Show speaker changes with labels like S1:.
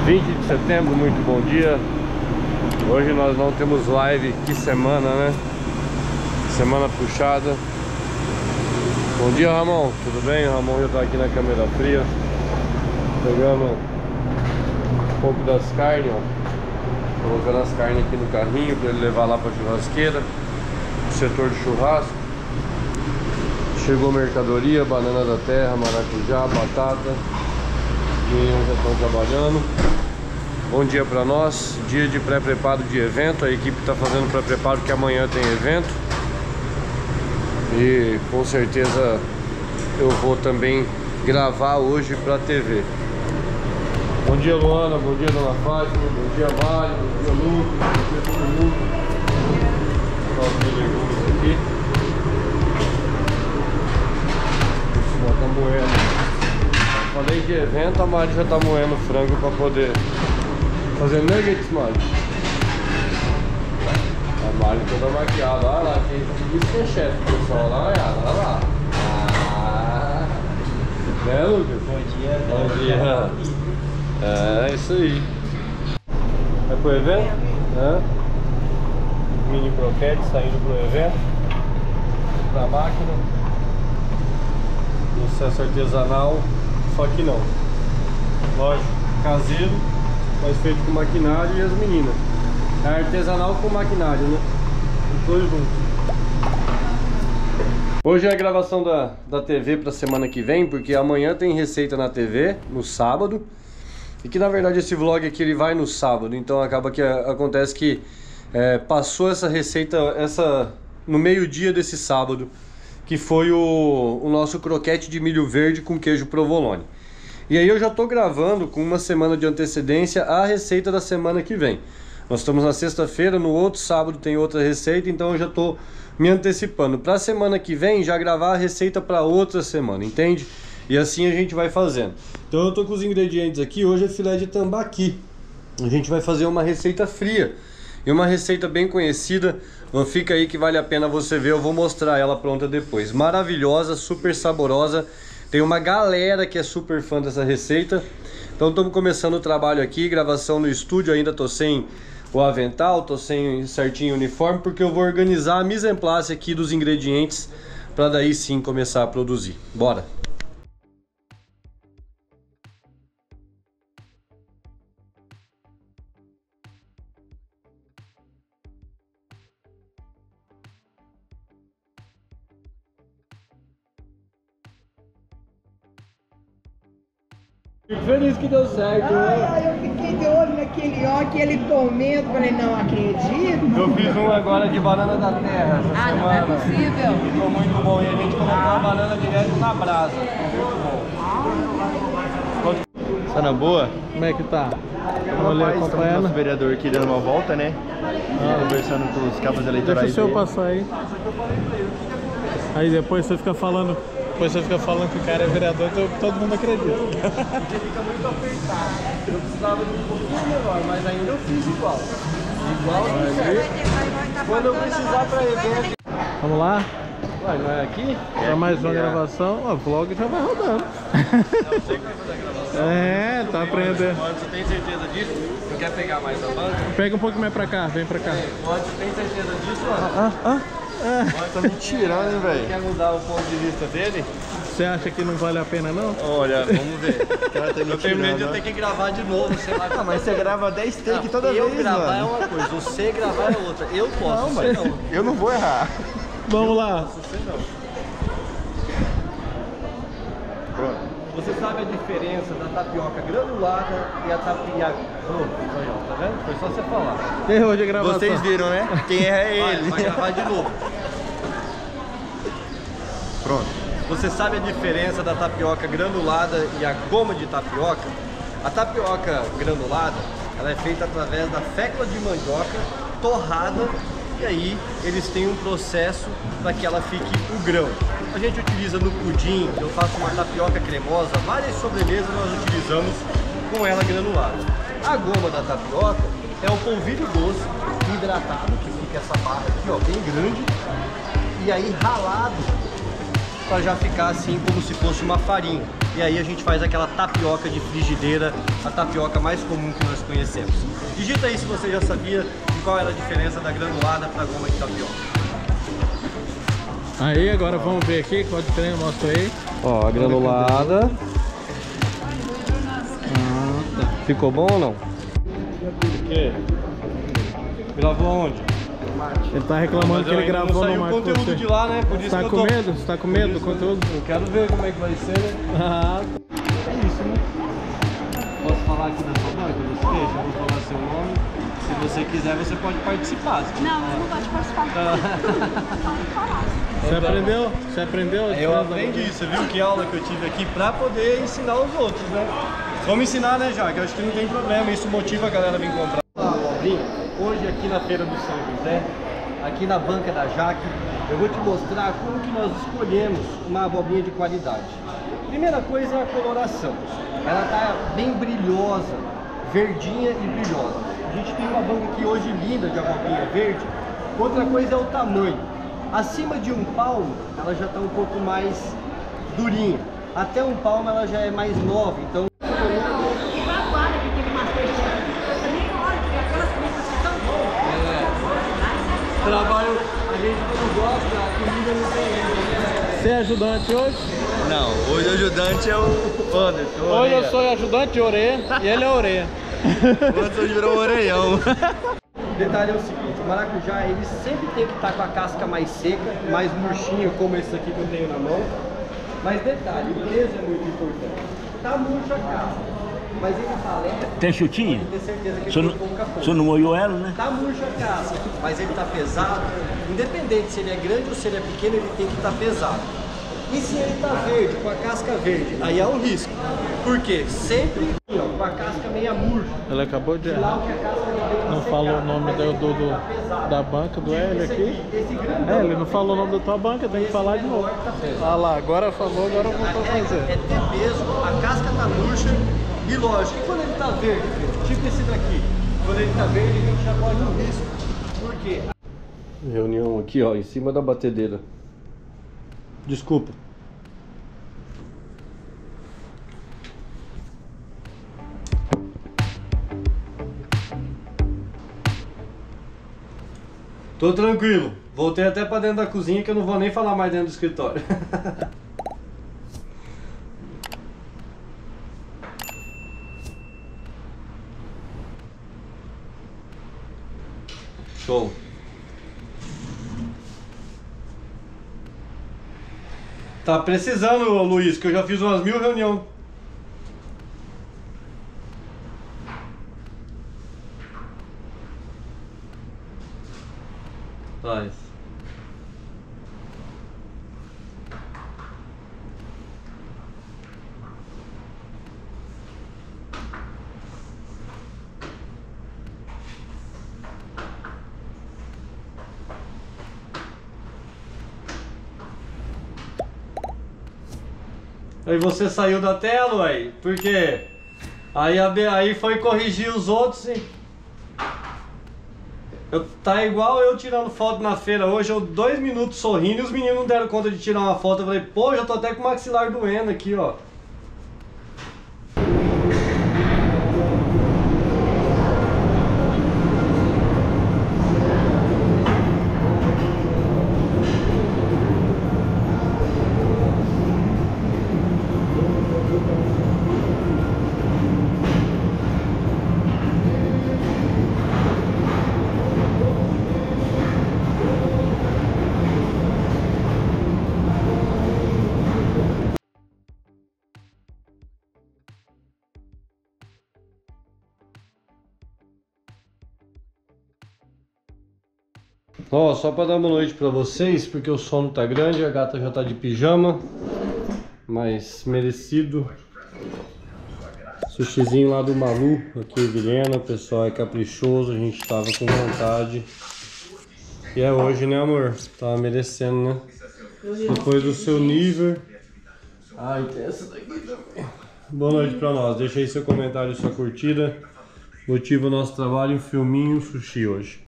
S1: 20 de setembro, muito bom dia. Hoje nós não temos live, que semana, né? Semana puxada. Bom dia, Ramon, tudo bem? O Ramon já tá aqui na câmera fria, pegando um pouco das carnes, ó. Colocando as carnes aqui no carrinho para ele levar lá para churrasqueira, setor de churrasco. Chegou mercadoria, banana da terra, maracujá, batata. Os meninos já estão trabalhando. Bom dia para nós, dia de pré-preparo de evento. A equipe está fazendo pré-preparo porque amanhã tem evento. E com certeza eu vou também gravar hoje para a TV. Bom dia, Luana, bom dia, Dona Fátima, bom dia, Mário, bom dia, Lucas, bom dia a todo mundo. Vou colocar os legumes aqui. Já tá moendo. Falei de evento, a Mari já tá moendo frango para poder fazer nuggets, Mari. A Mari toda maquiada, olha lá, quem disse que é chefe, pessoal, olha lá. Ah, né, Lucas?
S2: Bom dia.
S1: Bom dia. É isso aí. Vai pro evento? É. Mini croquete saindo pro evento. Pra máquina. Processo artesanal, só que não. Lógico, caseiro, mas feito com maquinário e as meninas. É artesanal com maquinário, né? Os dois juntos. Hoje é a gravação da TV pra semana que vem, porque amanhã tem receita na TV, no sábado. E que na verdade esse vlog aqui ele vai no sábado, então acaba que acontece que passou essa receita no meio-dia desse sábado, que foi o nosso croquete de milho verde com queijo provolone. E aí eu já tô gravando com uma semana de antecedência a receita da semana que vem. Nós estamos na sexta-feira, no outro sábado tem outra receita, então eu já tô me antecipando para a semana que vem já gravar a receita para outra semana, entende? E assim a gente vai fazendo. Então eu tô com os ingredientes aqui. Hoje é filé de tambaqui. A gente vai fazer uma receita fria e uma receita bem conhecida. Não fica aí que vale a pena você ver. Eu vou mostrar ela pronta depois. Maravilhosa, super saborosa. Tem uma galera que é super fã dessa receita. Então estamos começando o trabalho aqui. Gravação no estúdio. Ainda tô sem o avental, tô sem certinho o uniforme, porque eu vou organizar a mise en place aqui dos ingredientes para daí sim começar a produzir. Bora! Fico feliz que deu certo, né?
S3: Eu fiquei de olho naquele ó, aquele comendo, falei, não acredito.
S1: Eu fiz um agora de banana da terra essa semana.
S3: Não é possível.
S1: Ficou muito bom e a gente colocou a banana direto na brasa. Muito bom. Tá na boa?
S2: Como é que tá?
S4: Olha, acompanhando o vereador aqui dando uma volta, né? Conversando com os cabos eleitorais.
S2: Deixa o senhor passar aí. Aí depois você fica falando. Depois você fica falando que o cara é vereador, então todo mundo acredita.
S1: Porque fica muito apertado. Eu precisava de um pouquinho menor, mas ainda eu fiz igual. Igual certo. Quando eu precisar pra evento.
S2: Vamos lá?
S1: Ué, não é aqui?
S2: Para mais uma gravação. Ó, o vlog já vai rodando.
S1: É você que vai fazer a gravação?
S2: É, tá aprendendo.
S1: Você tem certeza disso? Você quer pegar mais a banca?
S2: Pega um pouco mais pra cá, vem pra cá.
S1: Você tem certeza disso, mano?
S4: Tá me tirando, hein, velho?
S1: Quer mudar o ponto de vista dele?
S2: Você acha que não vale a pena, não?
S1: Olha, vamos ver.
S4: Cara, tá me
S1: Eu tenho medo de eu
S4: tirando,
S1: ter que gravar de novo, sei lá.
S4: Ah, mas você grava 10 take toda
S1: eu
S4: vez,
S1: gravar
S4: mano.
S1: é uma coisa, você gravar é outra. Eu posso,
S4: Não,
S1: você
S4: mas
S1: não.
S4: eu não vou errar.
S2: Vamos lá.
S1: Você não.
S4: Pronto.
S1: Você sabe a diferença da tapioca granulada e a tapioca... Tá vendo? Foi só você falar.
S2: Errou de gravação.
S4: Vocês viram, né? Quem erra é ele.
S1: Vai gravar de novo.
S4: Pronto.
S1: Você sabe a diferença da tapioca granulada e a goma de tapioca? A tapioca granulada, ela é feita através da fécula de mandioca torrada, e aí eles têm um processo para que ela fique o grão. A gente utiliza no pudim, eu faço uma tapioca cremosa, várias sobremesas nós utilizamos com ela granulada. A goma da tapioca é o polvilho doce hidratado, que fica essa barra aqui, ó, bem grande, e aí ralado para já ficar assim como se fosse uma farinha. E aí a gente faz aquela tapioca de frigideira, a tapioca mais comum que nós conhecemos. Digita aí se você já sabia de qual era a diferença da granulada para a goma de tapioca.
S2: Aí agora vamos ver aqui qual a diferença, mostra aí.
S1: Ó, a granulada.
S2: Tá.
S1: Ficou bom ou não?
S2: Por quê?
S1: Gravou onde?
S2: Ele tá reclamando que ele gravou no Marco.
S1: O conteúdo de lá, né? Por isso
S2: Tá
S1: que eu
S2: com
S1: tô...
S2: medo? Você tá com medo do conteúdo?
S1: Eu quero ver como é que vai ser, né?
S2: Ah,
S1: É isso, né? Posso falar aqui da sua banca? Você deixa? Eu vou falar seu nome. Se você quiser, você pode participar.
S5: Não, eu não gosto de participar.
S2: você aprendeu? Você aprendeu?
S1: Eu aprendi, você viu que aula que eu tive aqui pra poder ensinar os outros, né? Vamos ensinar, né, Jaque? Eu acho que não tem problema, isso motiva a galera a vir comprar. Hoje aqui na Feira do São José, aqui na banca da Jaque, eu vou te mostrar como que nós escolhemos uma abobrinha de qualidade. Primeira coisa é a coloração. Ela tá bem brilhosa, verdinha e brilhosa. A gente tem uma banca aqui hoje linda de abobrinha verde. Outra coisa é o tamanho. Acima de 1 palmo, ela já está um pouco mais durinha. Até 1 palmo ela já é mais nova, então... Trabalho, a gente não gosta, a comida não tem erro.
S2: Você é ajudante hoje?
S4: Não, hoje o ajudante é o Anderson.
S2: Hoje eu sou ajudante de orelha e ele é orelha.
S4: O Anderson virou orelhão.
S1: O detalhe é o seguinte, o maracujá ele sempre tem que estar com a casca mais seca, mais murchinho, como esse aqui que eu tenho na mão. Mas detalhe, o peso é muito importante. Tá murcha a casca, mas ele tá leve.
S6: Tem chutinha?
S1: Tem certeza que ele tem pouca força.
S6: Você não molhou ela, né?
S1: Tá murcha a casca, mas ele tá pesado. Independente se ele é grande ou se ele é pequeno, ele tem que estar pesado. E se ele tá verde, com a casca verde, aí é um risco. Por quê? Sempre com a casca meia murcha.
S2: Ele acabou de
S1: Lá
S2: errar.
S1: o que a casca dele
S2: Não falou o nome da banca do Hélio aqui. É, ele não falou o nome da tua banca, tem que falar de novo. Ah lá, agora falou, agora eu vou fazer.
S1: É ter peso, a casca tá murcha e lógico, e quando ele tá verde, tipo esse daqui, quando ele tá verde a gente já corre um risco. Por quê? Reunião aqui, ó, em cima da batedeira. Desculpa. Tô tranquilo. Voltei até pra dentro da cozinha que eu não vou nem falar mais dentro do escritório. Show. Tá precisando, Luiz, que eu já fiz umas 1000 reuniões. Faz. Aí você saiu da tela, aí, porque aí foi corrigir os outros e... Tá igual eu tirando foto na feira hoje, eu 2 minutos sorrindo e os meninos não deram conta de tirar uma foto. Eu falei, pô, já tô até com o maxilar doendo aqui, ó. Ó, só pra dar uma noite pra vocês, porque o sono tá grande, a gata já tá de pijama, mas merecido. Sushizinho lá do Malu, aqui em Vilhena, o pessoal é caprichoso, a gente tava com vontade. E é hoje, né, amor? Tava merecendo, né? Depois do seu nível. Ai, tem essa daqui também. Boa noite pra nós, deixa aí seu comentário e sua curtida. Motiva o nosso trabalho, um filminho, sushi hoje.